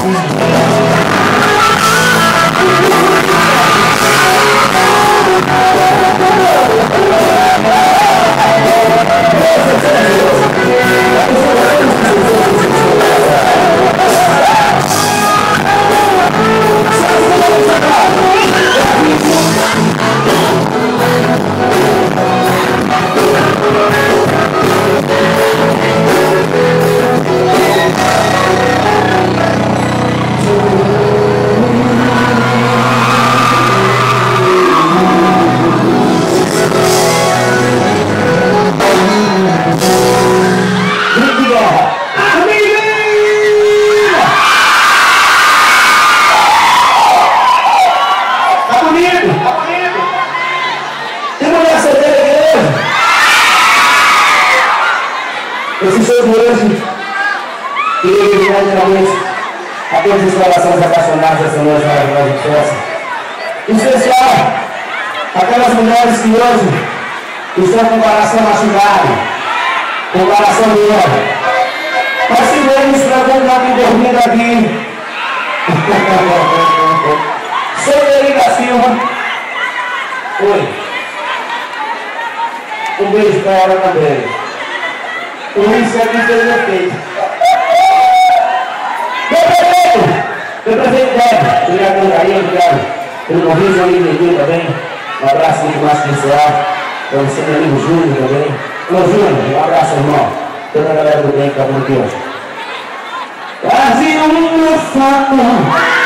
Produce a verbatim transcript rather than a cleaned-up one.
Esse show de hoje, queria dedicar geralmente a todos os corações apaixonados dessa noite maravilhosa de festa. Em especial, aquelas mulheres que hoje estão com o coração machucado, com o coração doendo. Mas se vemos para contar que dormindo aqui. Sou Eli da Silva. Oi. Um beijo para ela também. O Luiz é que fez efeito. Meu prefeito! Meu prefeito Débora, obrigado pelo carinho, obrigado pelo convite, amigo Neguinho também. Um abraço muito mais especial. Para você, meu amigo Júnior também. Ô Júnior, um abraço, irmão. Toda a galera do bem que está por aqui hoje. Brasil, meu fato.